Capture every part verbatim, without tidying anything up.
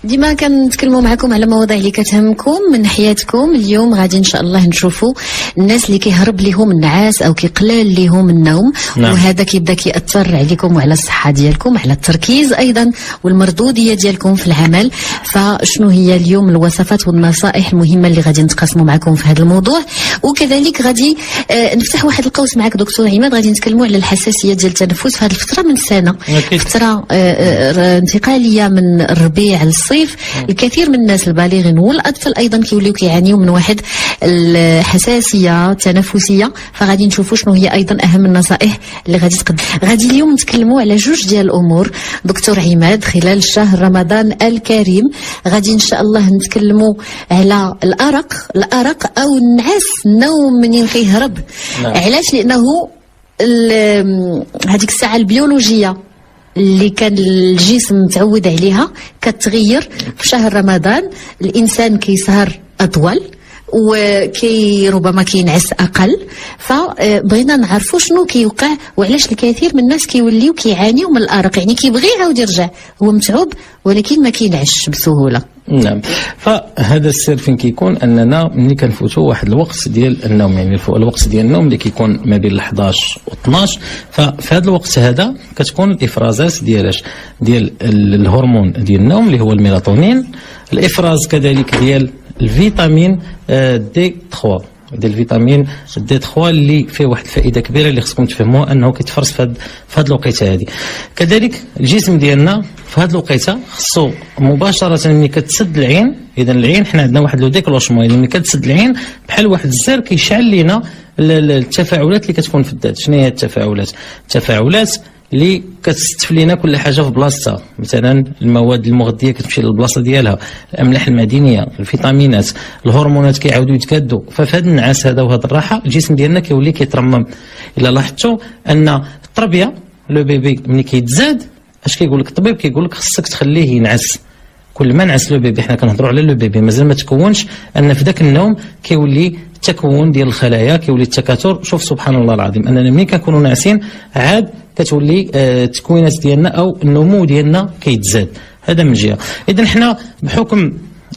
ديما كنتكلموا معكم على مواضيع اللي كتهمكم من حياتكم. اليوم غادي ان شاء الله نشوفوا الناس اللي كيهرب ليهم النعاس او كيقلال ليهم النوم. نعم. وهذا كيبدا كيأثر عليكم وعلى الصحه ديالكم، على التركيز ايضا والمردوديه ديالكم في العمل. فشنو هي اليوم الوصفات والنصائح المهمه اللي غادي نتقاسموا معكم في هذا الموضوع؟ وكذلك غادي آه نفتح واحد القوس معك دكتور عماد، غادي نتكلموا على الحساسيه ديال التنفس في هذه الفتره من السنه. فتره آه آه انتقاليه من الربيع للصيف. الكثير من الناس البالغين والاطفال ايضا كيوليو كيعانيوا من واحد الحساسيه تنفسيه. فغادي نشوفوا شنو هي ايضا اهم النصائح اللي غادي تقدم. غادي اليوم نتكلموا على جوج ديال الامور دكتور عماد خلال شهر رمضان الكريم. غادي ان شاء الله نتكلموا على الارق الارق او النعاس، النوم منين كيهرب. نعم. علاش؟ لانه هذيك الساعه البيولوجيه اللي كان الجسم متعود عليها كتغير في شهر رمضان. الانسان كيسهر اطول وكي ربما كينعس اقل. فبغينا نعرفوا شنو كيوقع وعلاش الكثير من الناس كيوليو كيعانيو من الارق، يعني كيبغي يعاود يرجع، هو متعوب ولكن ما كينعش بسهوله. نعم. فهذا السر فين كيكون اننا ملي كنفوتوا واحد الوقت ديال النوم، يعني الوقت ديال النوم اللي كيكون ما بين الحداش و اثناش. ففي هذا الوقت هذا كتكون الافرازات ديالاش ديال الهرمون ديال النوم اللي هو الميلاتونين، الافراز كذلك ديال الفيتامين دي ثلاثة، ديال الفيتامين دي ثلاثة اللي فيه واحد الفائده كبيره اللي خصكم تفهموها انه كيتفرز في هاد في هاد الوقيته هذه. كذلك الجسم ديالنا في هاد الوقيته خصو مباشره ملي كتسد العين، اذا العين حنا عندنا واحد لو ديكلوشمون، ملي كتسد العين بحال واحد الزر كيشعل لينا التفاعلات اللي كتكون في الذات. شنو هي التفاعلات؟ التفاعلات اللي كتستف لينا كل حاجه في بلاصتها، مثلا المواد المغذيه كتمشي للبلاصه ديالها، الاملاح المعدنيه، الفيتامينات، الهرمونات كيعاودوا يتكادوا. ففي هذا النعاس هذا وهذا الراحه الجسم ديالنا كيولي كيترمم. الا لاحظتوا ان التربيه لو بيبي ملي كيتزاد اش كيقول لك الطبيب؟ كيقول لك خصك تخليه ينعس. كل ما نعس لو بيبي، حنا كنهضروا على لو بيبي مازال ما تكونش، ان في ذاك النوم كيولي التكون ديال الخلايا، كيولي التكاثر. شوف سبحان الله العظيم اننا ملي كنكونوا ناعسين عاد كتولي آه التكوينات ديالنا او النمو ديالنا كيتزاد. هذا من جهه. اذا حنا بحكم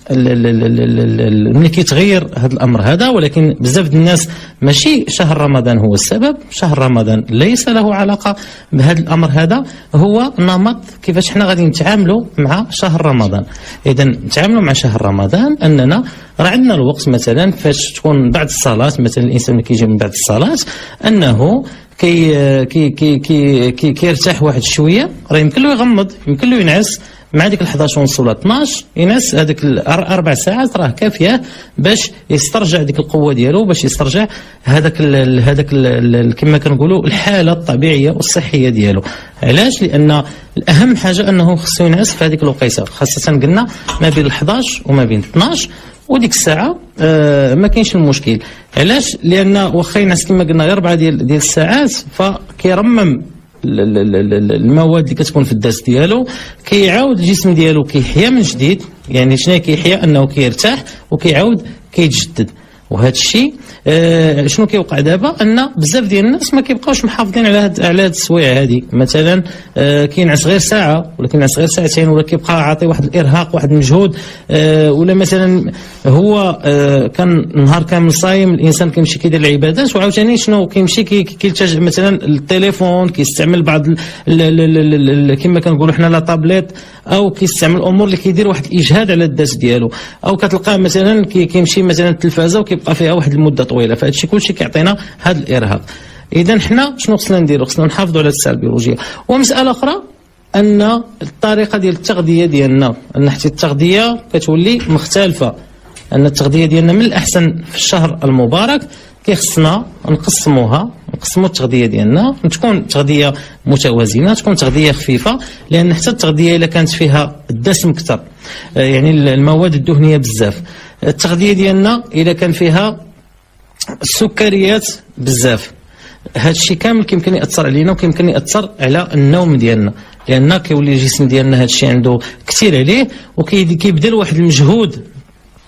ملي كيتغير هذا الامر هذا، ولكن بزاف ديال الناس ماشي شهر رمضان هو السبب، شهر رمضان ليس له علاقه بهذا الامر هذا، هو نمط كيفاش حنا غادي نتعاملوا مع شهر رمضان. اذا نتعاملوا مع شهر رمضان اننا راه عندنا الوقت مثلا فاش تكون بعد الصلاه، مثلا الانسان اللي كيجي من بعد الصلاه انه كي كي كي كي كي كيرتاح واحد شويه، راه يمكن له يغمض، يمكن له ينعس مع ديك الحداش ونص ولا اثناش، ينعس هذيك الاربع ساعات راه كافيه باش يسترجع ديك القوه ديالو، باش يسترجع هذاك هذاك كما كنقولوا الحاله الطبيعيه والصحيه ديالو. علاش؟ لان الاهم حاجه انه خصو ينعس في هذيك الوقيته، خاصه قلنا ما بين الحداش وما بين اثناش، وديك الساعه آه ما كاينش المشكل. علاش؟ لان واخا ينعس كما قلنا غير اربعه ديال ديال الساعات فكيرمم المواد اللي كتكون في الداس ديالو، كيعاود الجسم ديالو كيحيا من جديد. يعني شنو كيحيا؟ انه كيرتاح وكيعاود كيتجدد. وهذا الشيء آه شنو كيوقع دابا؟ ان بزاف ديال الناس ما كيبقاوش محافظين على هاد على هاد السوايع هذه. مثلا آه كينعس غير ساعه ولا كينعس غير ساعتين، ولا كيبقى عاطي واحد الارهاق واحد المجهود. آه ولا مثلا هو آه كان نهار كامل صايم، الانسان كيمشي كيدير العبادات وعاوتاني شنو كيمشي كيلتجئ مثلا للتليفون، كيستعمل بعض كما كنقولوا حنا لا طابليت، او كيستعمل الامور اللي كيدير واحد الاجهاد على الداس ديالو، او كتلقاه مثلا كيمشي مثلا التلفازه وكيبقى فيها واحد المده طويله. فهاد الشيء كلشي كيعطينا هذا الارهاق. اذا حنا شنو خصنا نديروا؟ خصنا نحافظوا على الساعه البيولوجيه. ومساله اخرى ان الطريقه ديال التغذيه ديالنا، ان حتى التغذيه كتولي مختلفه، ان التغذيه ديالنا من الاحسن في الشهر المبارك كيخصنا نقسموها، نقسموا التغذيه ديالنا، تكون تغذيه متوازنه، تكون تغذيه خفيفه، لان حتى التغذيه الا كانت فيها الدسم كثر، يعني المواد الدهنيه بزاف، التغذيه ديالنا الا كان فيها السكريات بزاف، هذا الشيء كامل كيمكن ياثر علينا وكيمكن ياثر على النوم ديالنا، لان كيولي الجسم ديالنا هذا الشيء عنده كثير عليه وكيبذل واحد المجهود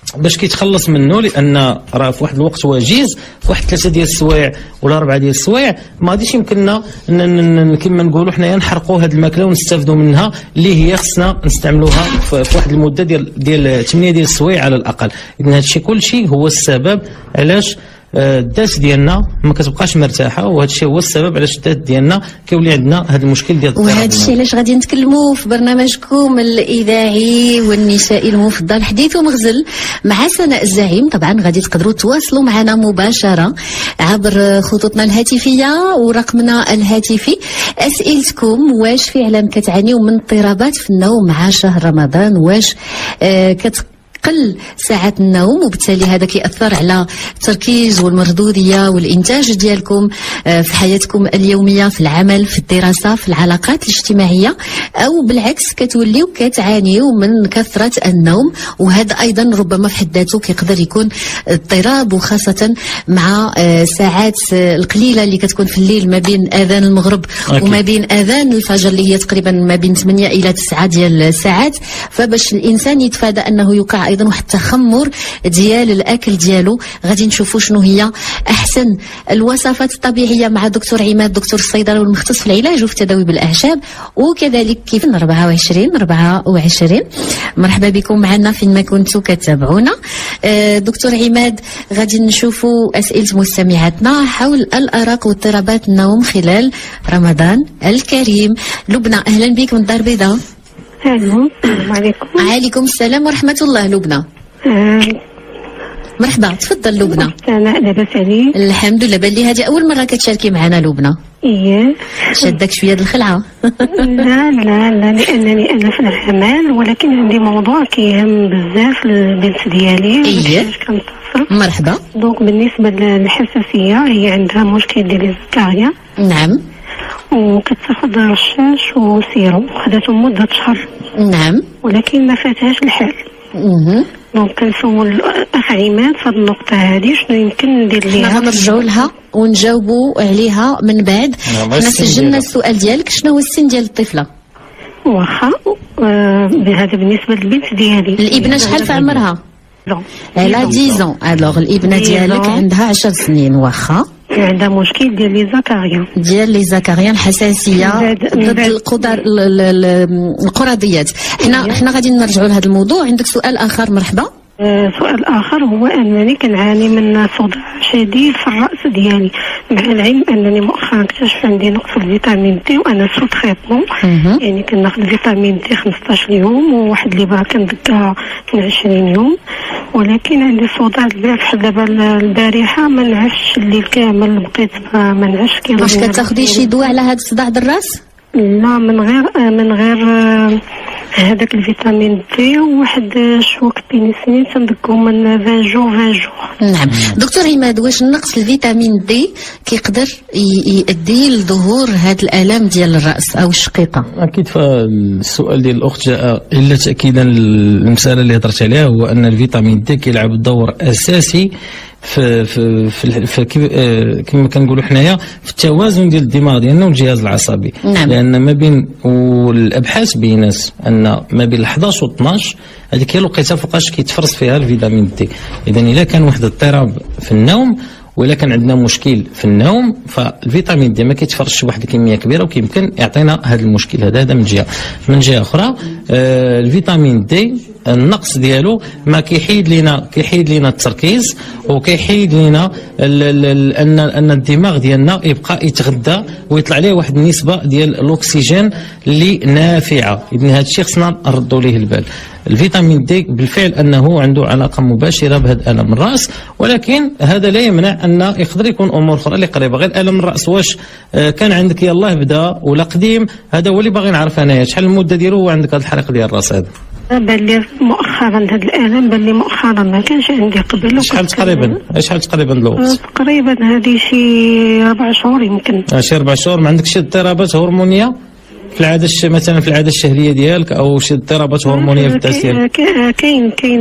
باش كيتخلص منه، لان راه في واحد الوقت وجيز في واحد ثلاثه ديال السوايع ولا اربعه ديال السوايع ما غاديش يمكننا كما نقولوا حنايا نحرقوا هذه الماكله ونستافدوا منها اللي هي خصنا نستعملوها في واحد المده ديال ديال ثمانيه ديال السوايع على الاقل. اذا هذا الشيء كل شيء هو السبب علاش الذات ديالنا ما كتبقاش مرتاحه، وهذا الشيء هو السبب علاش الذات ديالنا كيولي عندنا هذا المشكل ديال وهذا الشيء علاش غادي نتكلموا في برنامجكم الاذاعي والنسائي المفضل حديث ومغزل مع سناء الزعيم. طبعا غادي تقدروا تواصلوا معنا مباشره عبر خطوطنا الهاتفيه ورقمنا الهاتفي. اسئلتكم: واش فعلا كتعانيوا من اضطرابات في النوم مع شهر رمضان؟ واش آه كت قل ساعات النوم وبالتالي هذا كيأثر على التركيز والمردودية والإنتاج ديالكم في حياتكم اليومية، في العمل، في الدراسة، في العلاقات الاجتماعية، أو بالعكس كتوليو كتعانيو من كثرة النوم؟ وهذا أيضا ربما في حد ذاته كيقدر يكون اضطراب، وخاصة مع ساعات القليلة اللي كتكون في الليل ما بين آذان المغرب أكيد. وما بين آذان الفجر اللي هي تقريبا ما بين ثمانية إلى تسعة ديال الساعات. فباش الإنسان يتفادى أنه يوقع ايضا واحد التخمر ديال الاكل ديالو، غادي نشوفوا شنو هي احسن الوصفات الطبيعيه مع دكتور عماد، دكتور الصيدله والمختص في العلاج وفي التداوي بالاعشاب، وكذلك كيف أربعة وعشرين أربعة وعشرين. مرحبا بكم معنا فين ما كنتوا كتابعونا. دكتور عماد، غادي نشوفوا اسئله مستمعاتنا حول الارق واضطرابات النوم خلال رمضان الكريم. لبنى، اهلا بك من الدار البيضاء. الو، السلام عليكم. وعليكم السلام ورحمة الله. لبنى آه. مرحبا، تفضل لبنى. أنا لاباس عليك؟ الحمد لله. بان لي هذه أول مرة كتشاركي معنا لبنى. إيه. شدك شوية الخلعة؟ لا لا لا، لأنني أنا في العمل، ولكن عندي موضوع كيهم بزاف البنت ديالي. إيه. مرحبا. دونك بالنسبة للحساسية هي عندها مشكل ديال الزكاريا. نعم. وكتاخذ رشاش وسيروم، خداتو مدة شهر. نعم. ولكن ما فاتهاش الحال. اها. دونك كنسول الاخ عماد في هذه النقطة هذه شنو يمكن ندير ليها. حنا غنرجعوا لها ونجاوبوا عليها من بعد. حنا سجلنا السؤال ديالك. شنو هو السن ديال الطفلة؟ واخا آه هذا بالنسبة للبنت ديالي. الابنة شحال في عمرها؟ على عشرة. الوغ الابنه ديالك عندها عشر سنين. واخا عندها مشكل ديال لي زكاريا ديال لي زكاريا الحساسيه ضد القدر القرضيات. حنا حنا غادي نرجعوا لهذا الموضوع. عندك سؤال اخر؟ مرحبا. آه سؤال اخر هو انني كنعاني من صداع شديد في الراس ديالي، مع العلم انني مؤخرا اكتشف عندي نقص الفيتامين دي وانا سو تريتمون، يعني كناخذ فيتامين دي خمسطاش يوم وواحد اللي باه كندكها من عشرين يوم، ولكن عندي صداع البارح بحال دابا البارحه ما نعسش الليل كامل، بقيت ما نعسش. واش كتاخذي شي دواء على هذا الصداع الراس؟ لا، من غير من غير هذاك الفيتامين دي وواحد شوك بينيسيلين تندكهم من فان جور فان جور. نعم. دكتور عماد، واش نقص الفيتامين دي كيقدر يؤدي لظهور هاد الالام ديال الراس او الشقيقه؟ اكيد. فالسؤال ديال الاخت جاء الا تاكيدا للمساله اللي هضرت عليها، هو ان الفيتامين دي كيلعب دور اساسي في في في, في كما كنقولوا حنايا في التوازن ديال الدماغ ديالنا والجهاز العصبي. نعم. لان ما بين والابحاث بينات ان ما بين احداش و اثناش هذيك هي الوقيته فوقاش كيتفرز فيها الفيتامين دي. اذا الا كان واحد الاضطراب في النوم وإلا كان عندنا مشكل في النوم فالفيتامين دي ما كيتفرزش بواحد الكميه كبيره وكيمكن يعطينا هذا المشكل هذا. هذا من جهه. من جهه اخرى آه الفيتامين دي النقص ديالو ما كيحيد لينا كيحيد لينا التركيز وكيحيد لينا ان ان الدماغ ديالنا يبقى يتغذى ويطلع ليه واحد النسبه ديال الاكسجين اللي نافعه. اذا هذا الشيء خصنا نردوا ليه البال. الفيتامين دي بالفعل انه عنده علاقه مباشره بهذا الم الراس، ولكن هذا لا يمنع ان يقدر يكون امور اخرى اللي قريبه. غير الم الراس واش آه كان عندك يلاه بدا ولا قديم؟ هذا هو اللي باغي نعرف انايا. شحال المده ديالو هو عندك هذا الحريق ديال الراس هذا؟ بان لي مؤخرا هذا الالم بان لي مؤخرا ما كانش عندي قبل. شحال تقريبا شحال تقريبا الوقت؟ تقريبا هذه شي اربع شهور يمكن. شي اربع شهور. ما عندكش اضطرابات هرمونيه؟ في العاده مثلا في العاده الشهريه ديالك او شي اضطرابات هرمونيه في التسيير؟ كاين كاين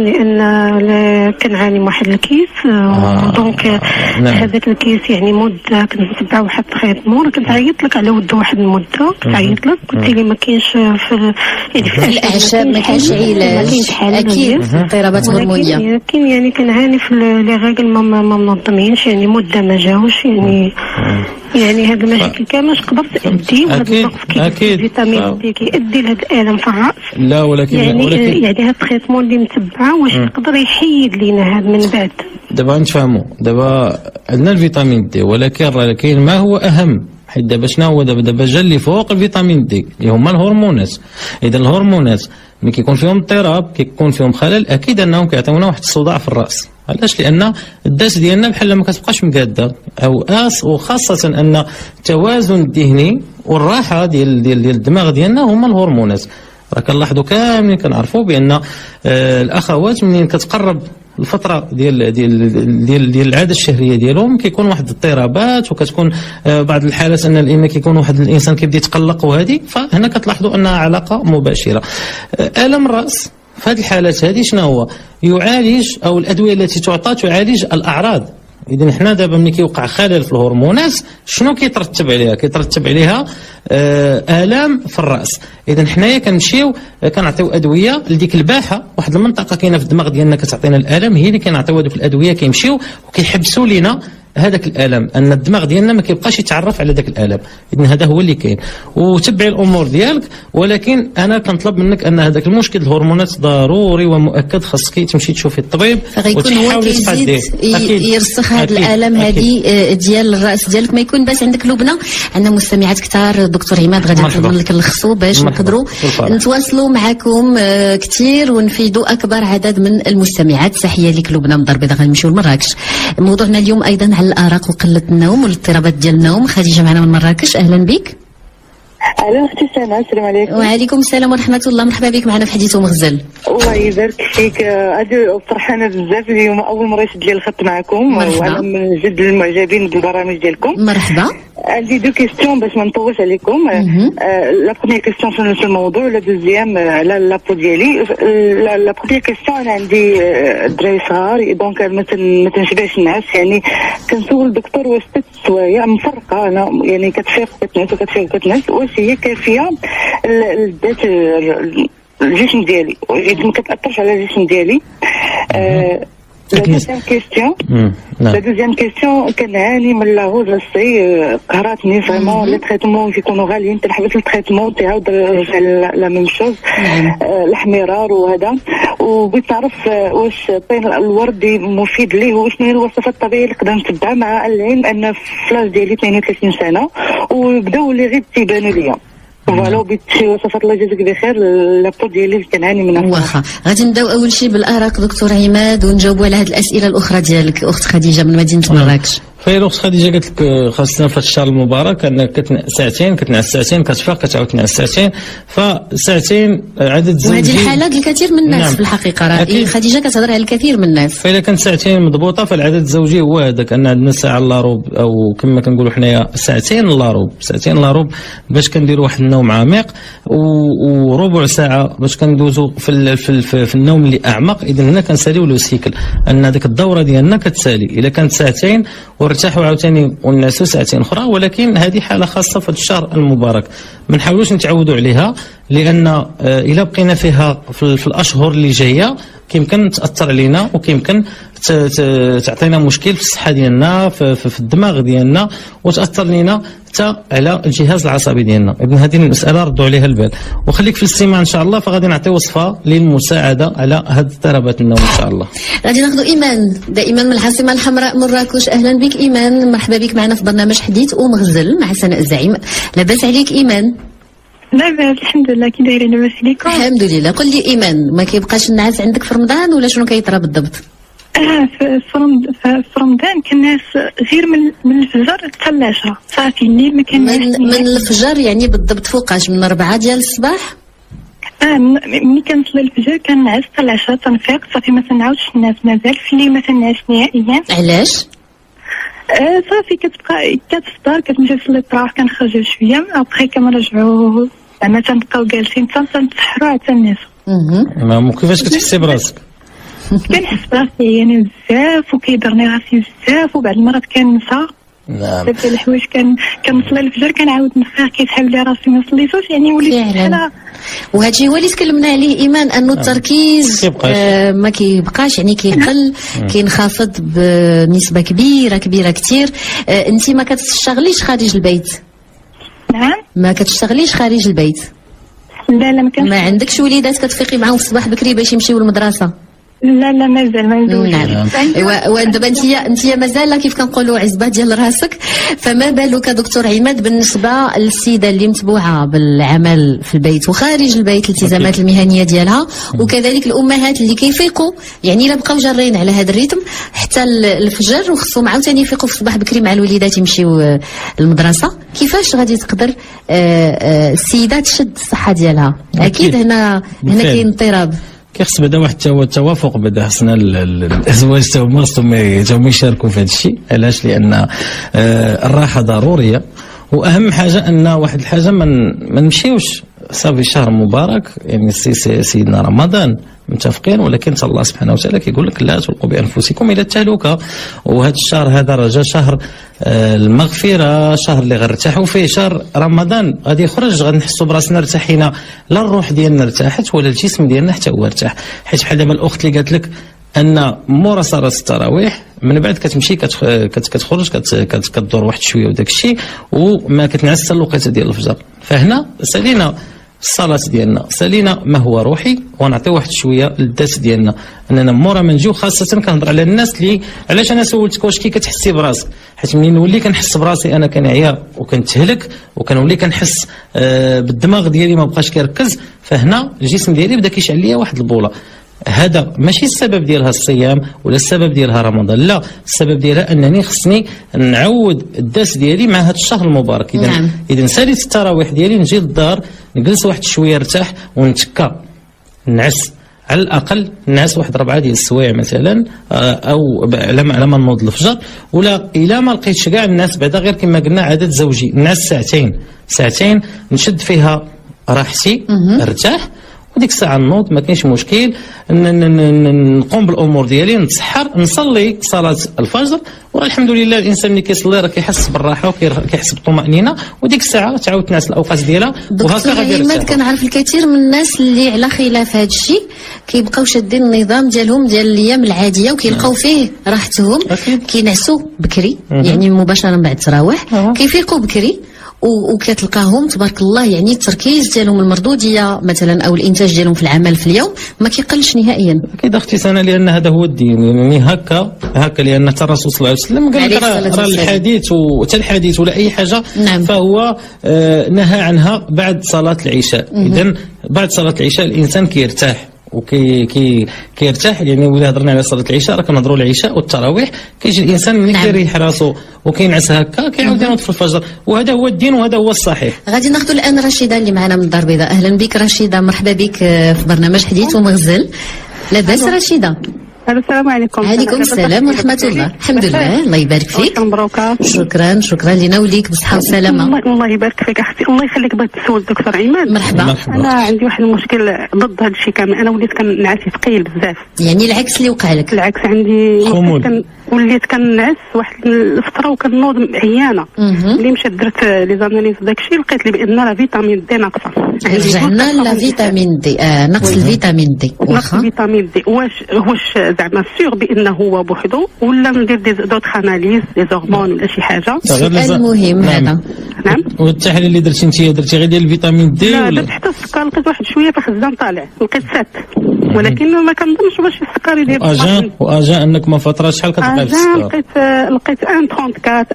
لان كنعاني من واحد الكيس آه دونك آه نعم. هذاك الكيس يعني مده كنتبع واحد التريتمون، كنت عيطت لك على ود واحد المده، كنت عيطت لك قلت لي ما كاينش في يعني في الاعشاب ما كاينش علاج اكيد اضطرابات هرمونيه، لكن يعني كنعاني في لي راجل ما منظمينش يعني مده ما جاوش يعني يعني هاد المشاكل كامل نقدر تأدي وهاد النقص كيف الفيتامين دي كيؤدي لهاد الالم في الراس. لا ولكن يعني ولكن يعني هاد التريتمون اللي متبعه واش يقدر يحيد لينا هاد من بعد؟ دابا نتفاهموا، دابا عندنا الفيتامين دي ولكن راه كاين ما هو اهم، حيت دابا شنو هو دابا دابا جا اللي فوق الفيتامين دي اللي هما الهرمونات. اذا الهرمونات ملي كيكون فيهم اضطراب كيكون فيهم خلل اكيد انهم كيعطيونا واحد الصداع في الراس. علاش؟ لان الداس ديالنا بحال ما كتبقاش مقاده او اس، وخاصه ان التوازن الذهني والراحه ديال ديال ديال الدماغ ديالنا هما الهرمونات. راه كنلاحظوا كاملين كنعرفوا بان آه الاخوات منين كتقرب الفتره ديال ديال ديال ديال العاده الشهريه ديالهم كيكون واحد الاضطرابات، وكتكون آه بعض الحالات ان الإما كيكون واحد الانسان كيبدا يتقلق، وهذه فهنا كتلاحظوا انها علاقه مباشره. آه الم الراس في هذه الحالات هذه شنو هو؟ يعالج، او الادويه التي تعطى تعالج الاعراض. اذا حنا دابا ملي كيوقع خلل في الهرمونات شنو كيترتب عليها؟ كيترتب عليها آه الام في الراس. اذا حنايا كنمشيو كنعطيو ادويه لديك الباحه، واحد المنطقه كاينه في الدماغ ديالنا كتعطينا الالم، هي اللي كنعطيو هذوك الادويه كيمشيو وكيحبسوا لينا هذاك الالم، ان الدماغ ديالنا ما كيبقاش يتعرف على ذاك الالم. اذا هذا هو اللي كاين، وتبعي الامور ديالك. ولكن انا كنطلب منك ان هذاك المشكل الهرمونات ضروري ومؤكد خاصك تمشي تشوفي الطبيب فغيكون هو كيزيد يرسخ هذا الالم هذه ديال الراس ديالك. ما يكون بس عندك لبنه. عندنا مستمعات كثار دكتور عماد غادي نطلب لك نلخصوا باش نقدروا نتواصلوا معكم كثير ونفيدوا اكبر عدد من المستمعات. تحيه لك لبنى من دار البيضاء. غنمشيو لمراكش. موضوعنا اليوم ايضا على الارق وقله النوم والاضطرابات ديال النوم. خديجه معنا من مراكش، اهلا بك. الو اختي سما، السلام عليكم. وعليكم السلام ورحمه الله، مرحبا بك معنا في حديث ومغزل. الله يبارك فيك، انا فرحانه بزاف اليوم، اول مره يشد لي الخط معكم وانا من جد المعجبين بالبرامج ديالكم. مرحبا. عندي دو كيستيون باش ما نطولش عليكم. لا بروميير كيستيون في الموضوع، لا دوزيام على لابو ديالي. لا بروميير كيستيون انا عندي دراري صغار دونك ما تنشبعش النعاس، يعني كنسول الدكتور واش ست سوايع مفرقه انا يعني كتفيق وكتنعس وكتفيق وكتنعس، واش هي كافيه لذات الجسم ديالي، ما كتاثرش على الجسم ديالي. أه لا دوزيام كيستيون لا دوزيام كيستيون كنعاني من لاغوز للصي، قهراتني فريمون. لي تريتمون كيكونوا غاليين، تنحبس التريتمون تعاود رجع لا ميم شوز، الاحمرار وهذا. وبغيت نعرف واش الطين الوردي مفيد ليه، وشنو هي الوصفات الطبيعيه اللي نقدر نتبعها، مع العلم ان في فلاش ديالي اثنين وثلاثين سنه وبداو لي غير تيبانوا ليا. فوالا بغيت شي وصفات الله يجازيك بخير لابو ديالي اللي كنعاني منها. واخا غادي نبداو اول شيء بالارق دكتور عماد ونجاوبوا على هذه الاسئله الاخرى ديالك اخت خديجه من مدينه مراكش. فهي الاخت خديجه قالت لك خاصنا في الشهر المبارك انك كتنعس ساعتين، كتنعس ساعتين كتفيق كتعاود تنعس ساعتين، فساعتين عدد زوجي. وهذه الحالات الكثير من الناس. نعم. في الحقيقه راه خديجه كتهضر على الكثير من الناس. فاذا كانت ساعتين مضبوطه فالعدد الزوجي هو هذاك، ان عندنا ساعه الا روب او كما كنقولوا حنايا ساعتين الا روب، ساعتين الا روب باش كنديروا واحد النوم عميق، وربع ساعه باش كندوزوا في في, في, في النوم اللي اعمق. اذا هنا كنساليو لو سيكل، ان هذيك الدوره ديالنا كتسالي. الا كانت ساعتين وارتاحوا عاوتاني والناس ساعتين اخرى، ولكن هذه حاله خاصه في الشهر المبارك، ما نحاولوش نتعودوا عليها، لان الا بقينا فيها في, في الاشهر اللي جايه كيمكن تاثر علينا، وكيمكن تعطينا مشكل في الصحه ديالنا في, في, في الدماغ ديالنا، وتاثر لينا حتى على الجهاز العصبي ديالنا. اذا هذه المساله ردوا عليها البال، وخليك في الاستماع ان شاء الله. فغادي نعطي وصفه للمساعده على هذه اضطرابات النوم ان شاء الله. غادي ناخذوا ايمان دائما من العاصمه الحمراء مراكش. اهلا بك ايمان، مرحبا بك معنا في برنامج حديث ومغزل مع سناء الزعيم. لاباس عليك ايمان؟ لاباس الحمد لله. كي دايرين؟ لاباس عليكم؟ الحمد لله. قل لي ايمان، ما كيبقاش النعاس عندك في رمضان ولا شنو كيطرى بالضبط؟ اه في رمضان كنعس غير من من الفجر حتى العشاء صافي. الليل ما كنعس من, من الفجر يعني بالضبط فوقاش؟ من أربعة ديال الصباح؟ اه ملي كنصلي الفجر كنعس حتى العشاء تنفيق صافي، ما تنعاودش نعس. مازال في الليل ما تنعس نهائيا. علاش؟ آه صافي كتبقى كتفطر كتمشي تصلي التراويح كنخرج شويه ابخي كنرجعوا زعما تنبقاو جالسين حتى تنتسحروا حتى الناس. اها كيفاش كتحسي براسك؟ كنحس براسي يعني بزاف وكيضرني راسي بزاف وبعض المرات كنسى. نعم بزاف ديال الحوايج كان كنصلي الفجر كنعاود نفيق كيسحب لي راسي ما صليتوش يعني وليت بحال. وهذا الشيء هو اللي تكلمنا عليه ايمان انه التركيز آه ما كيبقاش يعني كيقل كينخفض بنسبه كبيره كبيره كثير. آه انت ما كتشتغليش خارج البيت؟ نعم ما كتشتغليش خارج البيت؟ لا لا ما كنش. ما عندكش وليدات كتفيقي معاهم في الصباح بكري باش يمشيو للمدرسه؟ لا لا مازال ما ندوزش. نعم ايوا دابا انت انت مازال كيف كنقولوا عزبه ديال راسك. فما بالك دكتور عماد بالنسبه للسيده اللي متبوعه بالعمل في البيت وخارج البيت الالتزامات المهنيه ديالها، وكذلك الامهات اللي كيفيقوا يعني الا بقاو جارين على هذا الريتم حتى الفجر وخصهم عاوتاني يفيقوا في الصباح بكري مع الوليدات يمشيو للمدرسه، كيفاش غادي تقدر السيده تشد الصحه ديالها؟ اكيد هنا هنا كاين اضطراب. كيخص بعدا واحد التوافق، بعدا خصنا الازواج تا هما خصهم يشاركوا في هذا الشيء. علاش؟ لان آه الراحه ضروريه، واهم حاجه ان واحد الحاجه ما نمشيوش صافي شهر مبارك يعني سي سيدنا رمضان متفقين، ولكن الله سبحانه وتعالى كيقول لك لا تلقوا بانفسكم الى التهلكه. وهذا الشهر هذا رجا شهر آه المغفره، شهر اللي غنرتاحوا فيه. شهر رمضان غادي يخرج غادي نحسوا براسنا ارتاحينا، لا الروح ديالنا ارتاحت ولا الجسم ديالنا حتى هو ارتاح. حيت بحال دابا الاخت اللي قالت لك ان مورا صلاه التراويح من بعد كتمشي كتخرج كتدور واحد شويه وداك الشيء وما كتنعس حتى الوقيته ديال الفجر. فهنا سالينا الصلاه ديالنا، سالينا ما هو روحي، ونعطي واحد شويه للذات ديالنا. اننا مورا ما نجيو خاصه كنهضر على الناس اللي علاش انا سولتك واش كي كتحسي براسك، حيت منين نولي كنحس براسي انا كنعيا وكنتهلك وكنولي كنحس آه بالدماغ ديالي ما بقاش كيركز، فهنا الجسم ديالي بدا كيشعل ليا واحد البوله. هذا ماشي السبب ديالها الصيام ولا السبب ديالها رمضان، لا السبب ديالها انني خصني نعود الداس ديالي مع هذا الشهر المبارك. اذا نعم. اذا ساليت التراويح ديالي نجي للدار نجلس واحد شويه ارتاح ونتكا نعس، على الاقل نعس واحد ربعه ديال السوايع مثلا او على ما نوض الفجر، ولا الا ما لقيتش كاع الناس بعدا غير كما قلنا عدد زوجي نعس ساعتين ساعتين نشد فيها راحتي ارتاح، وديك الساعه نوض ما كاينش مشكل، نقوم بالامور ديالي نتسحر نصلي صلاه الفجر، والحمد لله الانسان ملي كيصلي راه كيحس بالراحه وكيحس بالطمانينه، وديك الساعه تعاود تنعس الاوقات ديالها وهكا غادي يرتاح. كنعرف الكثير من الناس اللي على خلاف هذا الشيء كيبقاو شادين النظام ديالهم ديال الايام العاديه وكيلقاو فيه راحتهم، كينعسوا بكري يعني مباشره بعد التراويح، كيفيقوا بكري وكتلقاهم تبارك الله يعني التركيز ديالهم المردوديه مثلا او الانتاج ديالهم في العمل في اليوم ما كيقلش نهائيا. اكيد اختي سنه، لان هذا هو الدين يعني هكا هكا، لان حتى الرسول صلى الله عليه وسلم قال لك راه الحديث وحتى الحديث ولا اي حاجه نعم. فهو آه نهى عنها بعد صلاه العشاء. اذا بعد صلاه العشاء الانسان كيرتاح وكي كي كيرتاح، يعني ولا هضرنا على صلاه العشاء راه كنهضروا العشاء والتراويح، كيجي الانسان ملي نعم. كيريح راسو وكينعس هكا كيعاود ينوض في الفجر، وهذا هو الدين وهذا هو الصحيح. غادي ناخذ الان رشيده اللي معنا من الدار البيضاء. اهلا بك رشيده، مرحبا بك في برنامج حديث ومغزل. لاباس رشيده؟ السلام عليكم. عليكم السلام ورحمة الله. الحمد لله، الله يبارك فيك. مبروكات. شكرا شكرا لنا وليك بالصحة والسلامة. الله الله يبارك فيك اختي، الله يخليك. بغيت نسول الدكتور عماد. مرحبا. مرحبا. انا عندي واحد المشكل ضد هذا الشيء كامل، انا وليت كنعس ثقيل بزاف. يعني العكس اللي وقع لك؟ العكس عندي كن... وليت كنعس واحد الفتره وكنوض عيانه. ملي مشيت درت لي زاناليز داك الشيء لقيت لي بان لا فيتامين دي ناقصه. رجعنا لا فيتامين دي آه نقص الفيتامين دي. نقص الفيتامين دي واش واش زعما سيغ بانه هو بوحدو ولا ندير دي دوطخ اناليز دي هرمون ولا شي حاجه؟ سؤال مهم هذا. نعم. والتحليل اللي درتي انت درتي غير ديال الفيتامين دي لا ولا؟ درت حتى السكر لقيت واحد شويه في الخزان طالع، لقيت سات، ولكن ما كنظنش واش السكر يدير. واجا واجا انك ما فتره شحال كتلقاي في السكر؟ لقيت لقيت واحد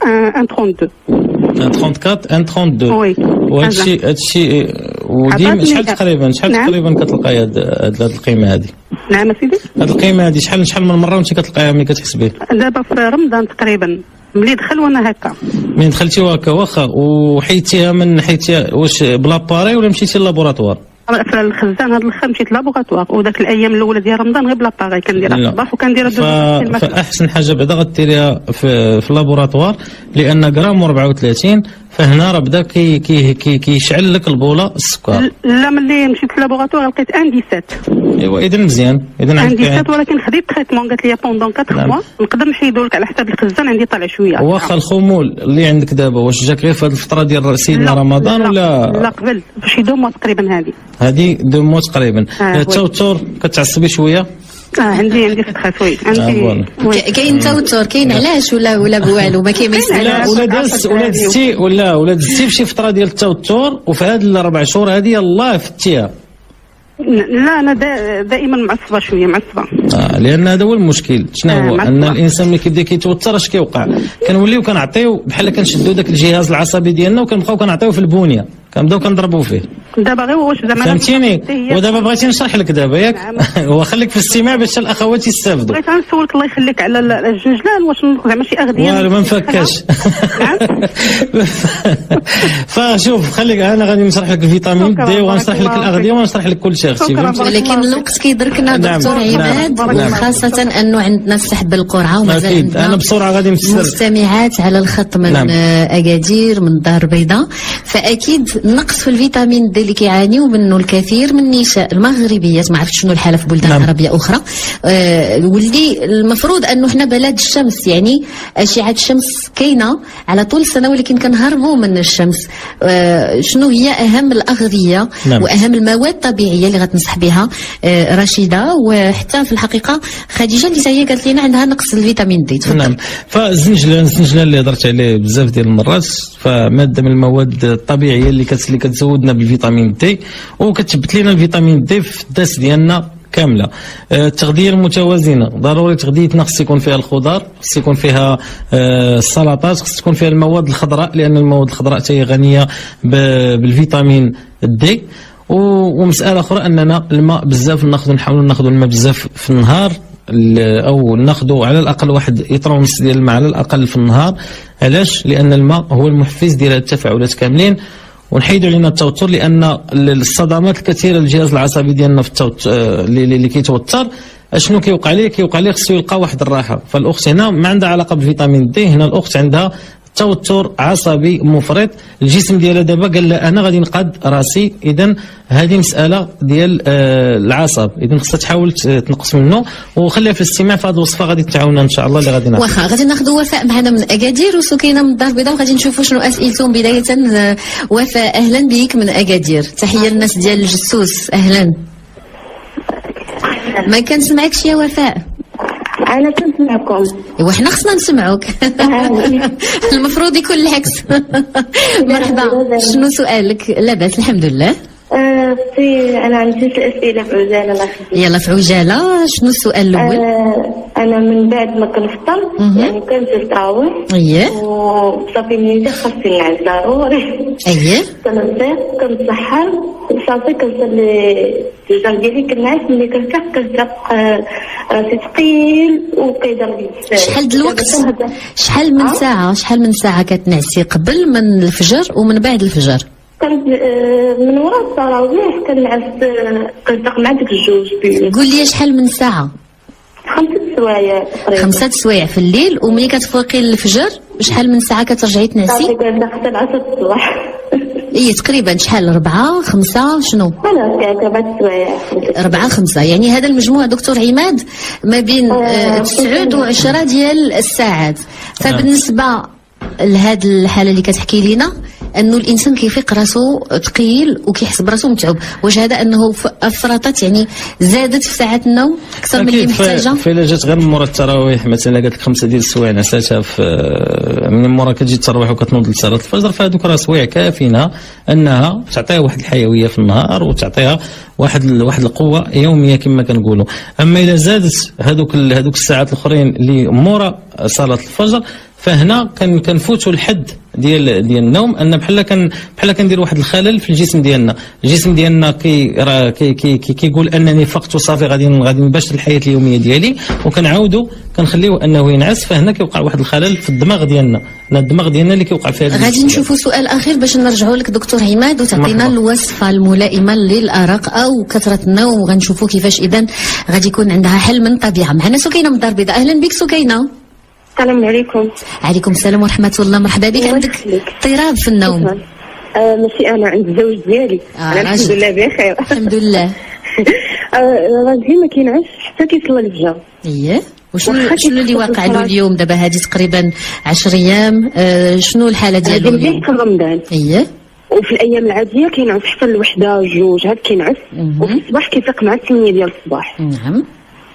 ثلاثة وعشرين واحد ثلاثة وعشرين. واحد ثلاثة وعشرين. وي. وهادشي هادشي وديما شحال تقريبا شحال نعم. تقريبا كتلقاي هاد هاد القيمه هادي؟ نعم سيدي. هاد القيمه هادي شحال شحال من مره وانت كتلقايها ملي كتحس به؟ دابا في رمضان تقريبا ملي دخل وانا هكا. من دخلتي هكا واخا وحيتيها من حيتيها واش بلاباري ولا مشيتي للابوراتوار؟ في الخزان هاد الاخر مشيت لابوغاتوار، وداك الايام الاولى ديال رمضان غير بلاباري كنديرها في الصباح وكنديرها ف... فاحسن حاجه بعدا غديريها في, في اللابوراتوار، لان غرام أربعة وثلاثين فهنا راه بدا كي كي كي كيشعل لك البوله السكر. لا ملي مشيت للابوغاتوار لقيت عندي سبعة. ايوا اذا مزيان، اذا عندي سبعة ولكن خديت تريتمون قالت لي بوندون أربعة موا نقدر نحيدو لك على حساب الخزان عندي طالع شويه. واخا الخمول اللي عندك دابا واش جاك غير في هذه الفتره ديال سيدنا رمضان لا ولا؟ لا قبل شي دو موا تقريبا. هذه هذه دو موا تقريبا. التوتر كتعصبي شويه؟ اه عندي عندي ستريس وي عندي آه كاين توتر كاين علاش ولا ولا بوالو ما كاينش ولا ولا دازت ولا دزتي ولا ولا دزتي بشي فتره ديال التوتر وفي هاد الاربع شهور هذه يلاه فتيها؟ لا انا دا دائما معصبه شويه معصبه. اه لان هذا هو المشكل. شنو هو؟ آه ان الانسان ملي كيبدا كيتوتر اش كيوقع؟ كنوليو كنعطيو بحال كنشدو داك الجهاز العصبي ديالنا وكنبقاو كنعطيو في البنيه كنبداو كنضربوا فيه. دابا غير واش زعما فهمتيني؟ ودابا بغيتي نشرح لك دابا ياك؟ وخليك في الاستماع باش الاخوات يستافدوا. بغيت نسولك الله يخليك على الجنجلان واش زعما شي اغذيه والو ما نفكاش. فشوف خليك انا غادي نشرح لك الفيتامين دي وغنشرح لك الاغذيه ونشرح لك كل شيء اختي. ولكن الوقت كيدركنا دكتور عماد وخاصه انه عندنا السحب القرعه ومازال عندنا انا بسرعه غادي نفسر مستمعات على الخط من نعم. اكادير من الدار البيضاء. فاكيد النقص في الفيتامين دي اللي كيعانيو منه الكثير من النساء المغربيات ما عرفتش شنو الحاله في بلدان نعم. عربيه اخرى آه واللي المفروض انه حنا بلد الشمس يعني اشعه الشمس كاينه على طول السنه ولكن كنهربوا من الشمس. آه شنو هي اهم الاغذيه نعم. واهم المواد الطبيعيه اللي غتنصح بها آه رشيده وحتى في الحقيقه خديجه اللي هي قالت لنا عندها نقص الفيتامين دي. تفضل. نعم فالزنجلان الزنجلان اللي هضرت عليه بزاف ديال المرات فماده من المواد الطبيعيه اللي اللي كتزودنا بالفيتامين دي وكتثبت لنا الفيتامين دي في الداس ديالنا كامله. التغذيه المتوازنه ضروري تغذيتنا خص يكون فيها الخضار خص يكون فيها السلطات خص تكون فيها المواد الخضراء لان المواد الخضراء حتى هي غنيه بالفيتامين دي. ومساله اخرى اننا الماء بزاف ناخذ نحاولوا ناخذوا الماء بزاف في النهار او ناخذوا على الاقل واحد لتر ونص ديال الماء على الاقل في النهار. علاش؟ لان الماء هو المحفز ديال التفاعلات كاملين ونحيدوا علينا التوتر لان الصدمات الكثيره للجهاز العصبي ديالنا في التوتر اللي, اللي كيتوتر اشنو كيوقع ليه؟ كيوقع ليه خصو يلقى واحد الراحه. فالاخت هنا ما عندها علاقه بالفيتامين دي هنا الاخت عندها توتر عصبي مفرط الجسم ديالها دابا قال لا انا غادي نقاد راسي. اذا هذه مساله ديال آه العصب اذا خصها تحاول تنقص منه وخليها في الاستماع في هذه الوصفه غادي تعاوننا ان شاء الله اللي غادي نعطيها. واخا غادي ناخذ وفاء معنا من اكادير وسكينه من الدار البيضاء وغادي نشوفوا شنو اسئلتهم. بدايه وفاء اهلا بك من اكادير. تحيه للناس ديال الجسوس اهلا. ما كنسمعكش يا وفاء. أنا كنسمعكم. إيوا حنا خصنا نسمعوك. المفروض يكون العكس. مرحبا شنو سؤالك؟ لاباس الحمد لله. آه في أنا عندي ست أسئلة في عجالة الله يخليك. يلا في عجالة شنو السؤال الأول؟ آه أنا من بعد ما كنفطر يعني كنزل التراويح. أييه. وصافي ملي خاصني نعس ضروري. أييه. كنفيق كنتسحر صافي كنصلي الفجر ديالي كنعس ملي كنفيق كنفيق راسي ثقيل وكيضرب لي. شحال د الوقت؟ شحال من ساعة شحال من ساعة كتنعسي قبل من الفجر ومن بعد الفجر؟ كنت من وراء التراويح كنعس كنفيق مع ديك الجوج. قول لي شحال من ساعة؟ خمسة سوايع تقريبا. خمسة سوايع في الليل وملي كتفوقي الفجر شحال من ساعة كترجعي تنعسي؟ تقريبا حتى العصر الصباح. إيه تقريبا شحال أربعة خمسة شنو؟ أنا أربعة سوايع. أربعة خمسة يعني هذا المجموع دكتور عماد ما بين آه تسعود وعشرة ديال الساعات. فبالنسبة لهاد الحالة اللي كتحكي لنا انه الانسان كيفيق راسو ثقيل وكيحس براسو متعب، واش هذا انه افرطت يعني زادت في ساعات النوم اكثر من اللي محتاجه؟ فإلا جات غير من مورا التراويح مثلا قالت لك خمسه ديال السوايع نعساتها في من مورا كتجي تروح وكتنوض لصلاه الفجر، فهذوك راه سوايع كافيين انها تعطيها واحد الحيويه في النهار وتعطيها واحد واحد القوه يوميه كما كنقولوا. اما اذا زادت هذوك هذوك الساعات الاخرين اللي مورا صلاه الفجر فهنا كان كنفوتوا الحد ديال ديال النوم، ان بحال كان بحال كندير واحد الخلل في الجسم ديالنا. الجسم ديالنا كي راه كي كي كيقول انني فقت وصافي غادي غادي نباشر الحياه اليوميه ديالي، وكنعاودوا كنخليوه انه ينعس، فهنا كيوقع واحد الخلل في الدماغ ديالنا. الدماغ ديالنا اللي كيوقع فيه هذا. غادي نشوفوا سؤال اخير باش نرجعوا لك دكتور عماد وتعطينا الوصفه الملائمه للارق او كثره النوم، وغنشوفوا كيفاش اذا غادي يكون عندها حل من الطبيعه. معنا سكينه من الدار البيضاء. اهلا بك سكينه. السلام عليكم. عليكم السلام ورحمه الله. مرحبا بك. عندك اضطراب في النوم؟ آه ماشي انا، عند الزوج ديالي. آه انا الحمد لله بخير. الحمد لله. راجلي ما كينعس حتى كيصلي الفجر. اييه. وشنو شنو اللي واقع له اليوم دابا؟ هذه تقريبا عشر ايام. آه شنو الحاله ديالو اليوم؟ في رمضان. اييه. وفي الايام العاديه كينعس حتى الوحده جوج هاد كينعس، وفي الصباح كيفيق مع ثمانية ديال الصباح. نعم.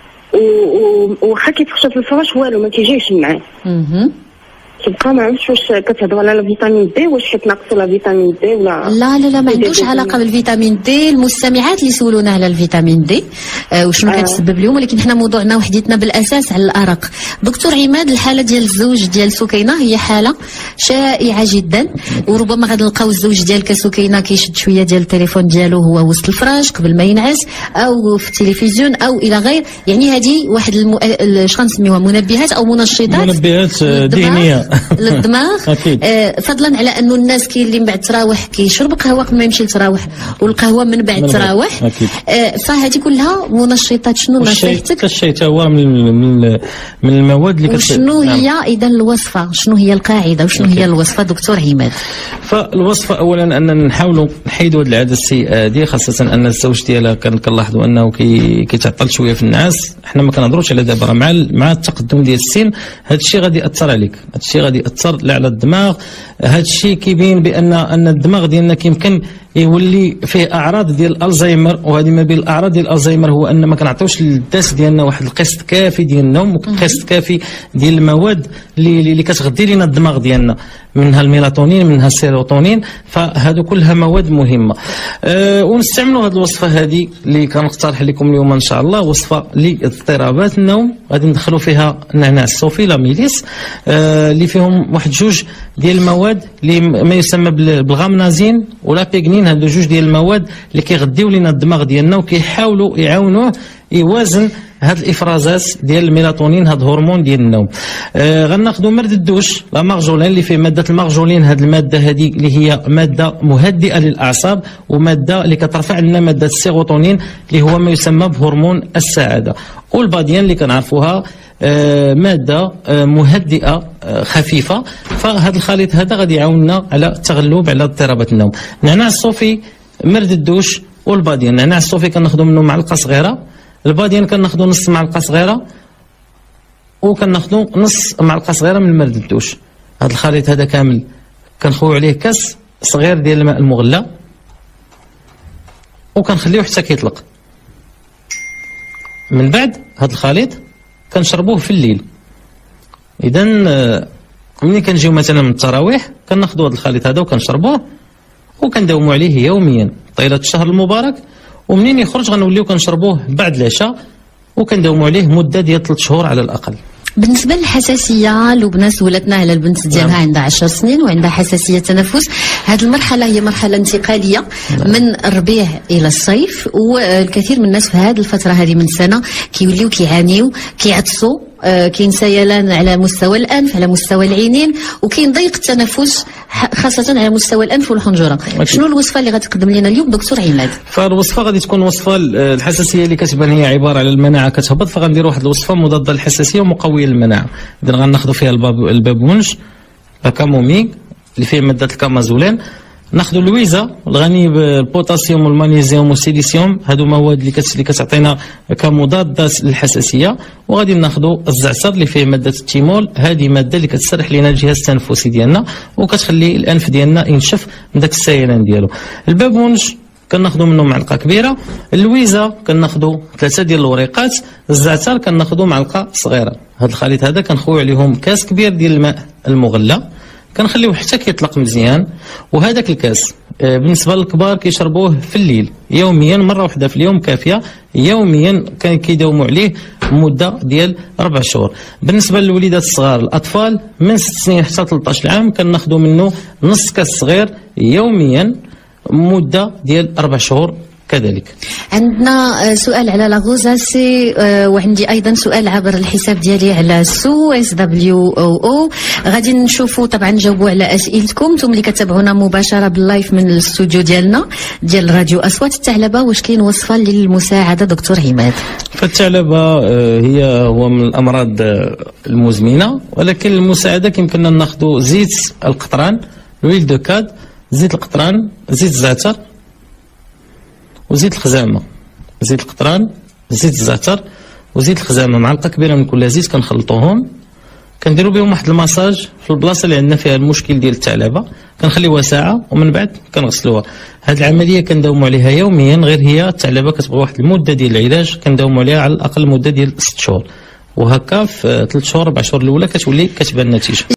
وواخا كيتخشى في الفراش والو ما كيجيش معاه. اها. كيبقى ما عرفتش واش كتهضر على فيتامين دي، واش حيت ناقصو لا فيتامين دي ولا لا لا لا ما عندوش علاقه بالفيتامين دي. المستمعات اللي سولونا على الفيتامين دي آه وشنو آه. كتسبب لهم، ولكن حنا موضوعنا وحديتنا بالاساس على الارق. دكتور عماد، الحاله ديال الزوج ديال سكينه هي حاله شائعه جدا، وربما غادي نلقاو الزوج ديالك سكينه كيشد شويه ديال التليفون ديالو هو وسط الفراش قبل ما ينعس، او في التلفزيون او الى غير. يعني هذه واحد المو... اش غنسميوها منبهات او منشطات منبهات ذهنيه للدماغ. آه فضلا على انه الناس كاين اللي من بعد تراوح كيشرب قهوه قبل ما يمشي للتراوح، والقهوه من بعد تراوح. آه فهذه كلها منشطات. شنو نصيحتك؟ الشيء حتى هو من من من المواد اللي وشنو هي نعم. اذا الوصفه شنو هي القاعده وشنو هي الوصفه دكتور عماد؟ فالوصفه اولا اننا نحاولوا نحيدوا هذه العاده السيئه هذه، خاصه ان الزوج ديالها كنلاحظوا انه كي كيتعطل شويه في النعاس. حنا ما كنهضروش على دابا، مع مع التقدم ديال السن هذا الشيء غادي ياثر عليك، هذا الشيء غادي ياثر لا على الدماغ. هذا الشيء كيبين بان ان الدماغ ديالنا كيمكن يولي فيه اعراض ديال الزهايمر، وهذه ما بين الاعراض ديال الزهايمر هو ان ما كنعطيوش للداس ديالنا واحد القسط كافي ديال النوم وقسط كافي ديال المواد اللي اللي كتغذي لنا الدماغ ديالنا، منها الميلاتونين منها السيروتونين. فهذو كلها مواد مهمه. أه ونستعملوا هذه الوصفه هذه اللي كنقترح لكم اليوم ان شاء الله، وصفه لاضطرابات النوم. غادي ندخلوا فيها نعناع الصوفي لا ميليس أه اللي فيهم واحد جوج ديال المواد اللي ما يسمى بالغامنازين ولا بيغنين. هادو جوج ديال المواد اللي كيغذيو لنا الدماغ ديالنا وكيحاولوا يعاونوه يوازن هاد الافرازات ديال الميلاتونين، هاد هرمون ديال النوم. آه غناخذوا مرد الدوش لا مارجولين اللي فيه ماده المارجولين. هاد الماده هذه اللي هي ماده مهدئه للاعصاب، وماده اللي كترفع لنا ماده السيروتونين اللي هو ما يسمى بهرمون السعاده. والباديان اللي كنعرفوها آه ماده آه مهدئه آه خفيفه. فهاد الخليط هذا غادي يعاوننا على التغلب على اضطرابات النوم. نعناع الصوفي، مرد الدوش، والباديان. نعناع الصوفي كناخذوا منه معلقه صغيره، الباديان كناخذوا نص معلقه صغيره، وكناخذوا نص معلقه صغيره من مرد الدوش. هذا الخليط هذا كامل كنخويو عليه كاس صغير ديال الماء المغلى، وكنخليوه حتى كيطلق. من بعد هذا الخليط كنشربوه في الليل. اذا ملي كنجيو مثلا من التراويح كناخذوا هذا الخليط هذا وكنشربوه وكنداوموا عليه يوميا طيله الشهر المبارك. ومنين يخرج غنوليو كنشربوه بعد العشاء وكنداوموا عليه مده ديال ثلاث شهور على الاقل. بالنسبه للحساسيه، لبنى سولتنا على البنت ديالها نعم. عندها عشر سنين وعندها حساسيه تنفس. هذه المرحله هي مرحله انتقاليه نعم. من الربيع الى الصيف، والكثير من الناس في هذه الفتره هذه من السنه كيوليو كيعانيو كيعطسوا. آه كاين سيلان على مستوى الانف، على مستوى العينين، وكاين ضيق التنفس خاصه على مستوى الانف والحنجره. شنو الوصفه اللي غتقدم لنا اليوم دكتور عماد؟ فالوصفه غادي تكون وصفه الحساسيه اللي كتبان هي عباره على المناعه كتهبط، فغنديروا واحد الوصفه مضاده للحساسيه ومقويه للمناعه. اذا غناخذوا فيها البابونج، الكاموميغ اللي فيه ماده الكامازولين، ناخذوا اللويزه الغني بالبوتاسيوم والمغنيسيوم والسيليسيوم، هادو مواد اللي اللي كتعطينا كمضادات للحساسيه. وغادي ناخذوا الزعتر اللي فيه ماده التيمول، هذه ماده اللي كتسرح لنا الجهاز التنفسي ديالنا وكتخلي الانف ديالنا ينشف من داك السيلان ديالو. البابونج كناخذوا منه معلقه كبيره، اللويزه كناخذوا ثلاثه ديال الوريقات، الزعتر كناخذوا معلقه صغيره. هذا الخليط هذا كنخويو عليهم كاس كبير ديال الماء المغلى، كنخليوه حتى كيطلق مزيان. وهذاك الكاس بالنسبه للكبار كيشربوه في الليل يوميا، مره واحده في اليوم كافيه، يوميا كان كيداوموا عليه مده ديال اربع شهور. بالنسبه للوليدات الصغار الاطفال من ست سنين حتى ثلاثطاش عام كناخذوا منه نص كاس صغير يوميا مده ديال اربع شهور كذلك. عندنا سؤال على لاغوزاسي، وعندي ايضا سؤال عبر الحساب ديالي على سو اس دبليو او او. غادي نشوفوا طبعا نجاوبوا على اسئلتكم انتم اللي كتابعونا مباشره باللايف من الاستوديو ديالنا ديال راديو اصوات الثعلبه. واش كاين وصفه للمساعده دكتور عماد؟ فالثعلبه هي هو من الامراض المزمنه، ولكن المساعده كيمكننا ناخذوا زيت القطران، لويل دو كاد، زيت القطران، زيت الزعتر وزيت الخزامه. زيت القطران، زيت الزعتر وزيت الخزامه، معلقه كبيره من كل زيت كنخلطوهم، كنديروا بهم واحد المساج في البلاصه اللي عندنا فيها المشكل ديال الثعلبه، كنخليوها ساعه ومن بعد كنغسلوها. هذه العمليه كنداوموا عليها يوميا، غير هي الثعلبه كتبغي واحد المده ديال العلاج كنداوموا عليها على الاقل مده ديال ست شهور، وهكا في ثلاث شهور اربع شهور الاولى كتولي كتبان النتيجه.